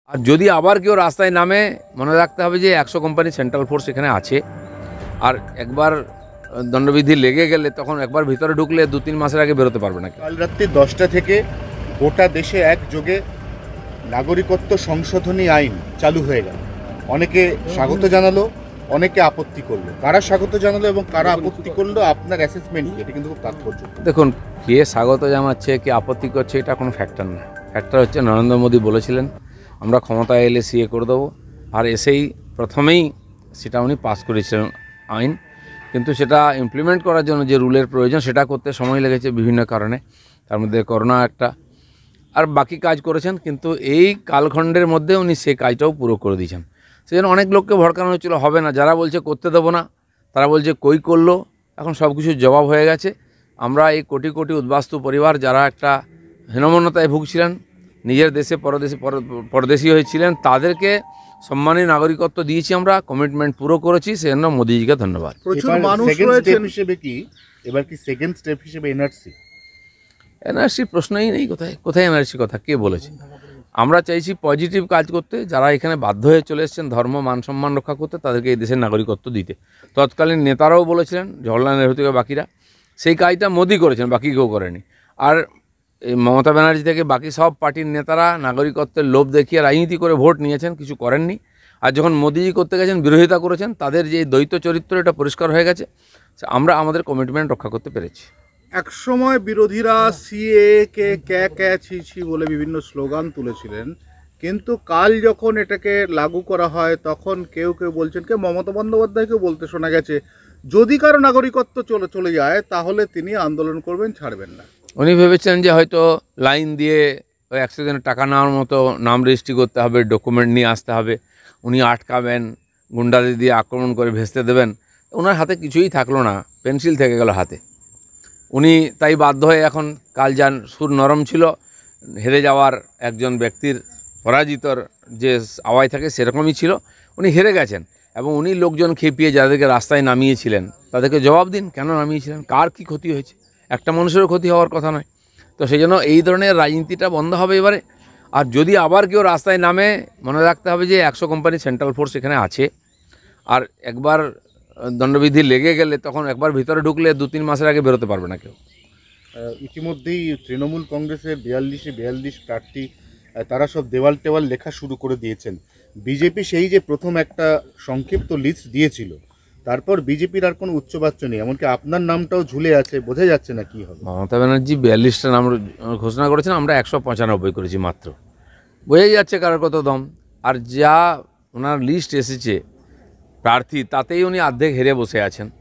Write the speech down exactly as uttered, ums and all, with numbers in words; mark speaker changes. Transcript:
Speaker 1: আর যদি আবার কেউ রাস্তায় নামে মনে রাখতে হবে যে একশো কোম্পানি সেন্ট্রাল ফোর্স এখানে আছে। আর একবার দণ্ডবিধি লেগে গেলে তখন একবার ভিতরে ঢুকলে দু তিন মাসের আগে বেরোতে পারবে না।
Speaker 2: কাল রাত্রি দশটা থেকে গোটা দেশে একযোগে নাগরিকত্ব সংশোধনী আইন চালু হয়ে গেল। অনেকে স্বাগত জানালো, অনেকে আপত্তি করলো। কারা স্বাগত জানালো এবং কারা আপত্তি করলো, আপনার অ্যাসেসমেন্ট এটা কিন্তু খুব তাৎপর্য।
Speaker 1: দেখুন, কে স্বাগত জানাচ্ছে কে আপত্তি করছে এটা কোনো ফ্যাক্টর না। ফ্যাক্টর হচ্ছে নরেন্দ্র মোদী বলেছিলেন আমরা ক্ষমতায় এলে সিএ করে দেবো, আর এসেই প্রথমেই সেটা উনি পাস করেছিলেন আইন। কিন্তু সেটা ইমপ্লিমেন্ট করার জন্য যে রুলের প্রয়োজন সেটা করতে সময় লেগেছে বিভিন্ন কারণে, তার মধ্যে করোনা একটা, আর বাকি কাজ করেছেন। কিন্তু এই কালখণ্ডের মধ্যে উনি সেই কাজটাও পুরো করে দিয়েছেন। সেজন্য অনেক লোককে ভড়কানো হচ্ছিল হবে না, যারা বলছে করতে দেবো না তারা বলছে কই করলো। এখন সব কিছুর জবাব হয়ে গেছে। আমরা এই কোটি কোটি উদ্বাস্তু পরিবার যারা একটা হীনমন্যতায় ভুগছিলেন, নিজের দেশে পরদেশে পরদেশী হয়েছিলেন, তাদেরকে সম্মানী নাগরিকত্ব দিয়েছি, আমরা কমিটমেন্ট পুরো করেছি। সেজন্য মোদিজিকে ধন্যবাদ।
Speaker 2: প্রচুর মানুষ রয়েছেন হিসেবে কি এবার কি সেকেন্ড স্টেপ হিসেবে এনআরসি?
Speaker 1: এনআরসি প্রশ্নই নেই। কোথায় কোথায় এনআরসি কথা কে বলেছে? আমরা চাইছি পজিটিভ কাজ করতে। যারা এখানে বাধ্য হয়ে চলে এসেছেন ধর্ম মান সম্মান রক্ষা করতে, তাদেরকে এই দেশের নাগরিকত্ব দিতে। তৎকালীন নেতারাও বলেছিলেন, জওহরলাল নেহরু থেকে বাকিরা, সেই কাজটা মোদি করেছেন, বাকি কেউ করেনি। আর এই মমতা ব্যানার্জি থেকে বাকি সব পার্টির নেতারা নাগরিকত্বের লোভ দেখিয়ে রাজনীতি করে ভোট নিয়েছেন, কিছু করেননি। আর যখন মোদিজি করতে গেছেন বিরোধিতা করেছেন। তাদের যে দ্বৈত চরিত্র এটা পরিষ্কার হয়ে গেছে। আমরা আমাদের কমিটমেন্ট রক্ষা করতে পেরেছি।
Speaker 3: এক সময় বিরোধীরা সিএ কে ক্যা ক্যা ছি ছি বলে বিভিন্ন স্লোগান তুলেছিলেন, কিন্তু কাল যখন এটাকে লাগু করা হয় তখন কেউ কেউ বলছেন, কে মমতা বন্দ্যোপাধ্যায়কেও বলতে শোনা গেছে যদি কারো নাগরিকত্ব চলে চলে যায় তাহলে তিনি আন্দোলন করবেন, ছাড়বেন না।
Speaker 1: উনি ভেবেছেন যে হয়তো লাইন দিয়ে ওই একশো দিনের টাকা নেওয়ার মতো নাম রেজিস্ট্রি করতে হবে, ডকুমেন্ট নিয়ে আসতে হবে, উনি আটকাবেন, গুন্ডাদের দিয়ে আক্রমণ করে ভেস্তে দেবেন। ওনার হাতে কিছুই থাকলো না, পেন্সিল থেকে গেল হাতে। উনি তাই বাধ্য হয়ে এখন, কাল যান সুর নরম ছিল, হেরে যাওয়ার একজন ব্যক্তির পরাজিতর যে আওয়াজ থাকে সেরকমই ছিল। উনি হেরে গেছেন এবং উনি লোকজন খেপিয়ে যাদেরকে রাস্তায় নামিয়েছিলেন তাদেরকে জবাব দিন, কেন নামিয়েছিলেন, কার কি ক্ষতি হয়েছে? একটা মানুষেরও ক্ষতি হওয়ার কথা নয়। তো সেই জন্য এই ধরনের রাজনীতিটা বন্ধ হবে এবারে। আর যদি আবার কেউ রাস্তায় নামে মনে রাখতে হবে যে একশো কোম্পানি সেন্ট্রাল ফোর্স এখানে আছে। আর একবার দণ্ডবিধি লেগে গেলে তখন একবার ভিতরে ঢুকলে দু তিন মাসের আগে বেরোতে পারবে না কেউ।
Speaker 2: ইতিমধ্যেই তৃণমূল কংগ্রেসের বিয়াল্লিশে বিয়াল্লিশ প্রার্থী তারা সব দেওয়াল টেওয়াল লেখা শুরু করে দিয়েছেন। বিজেপি সেই যে প্রথম একটা সংক্ষিপ্ত লিস্ট দিয়েছিল, তারপর বিজেপির আর কোনো উচ্চবাচ্য নেই, এমনকি আপনার নামটাও ঝুলে আছে, বোঝা যাচ্ছে না কি হবে।
Speaker 1: মমতা ব্যানার্জি বিয়াল্লিশটা নাম ঘোষণা করেছেন, আমরা একশো পঁচানব্বই করেছি মাত্র। বোঝাই যাচ্ছে কারোর কত দম। আর যা ওনার লিস্ট এসেছে প্রার্থী, তাতেই উনি অর্ধেক হেরে বসে আছেন।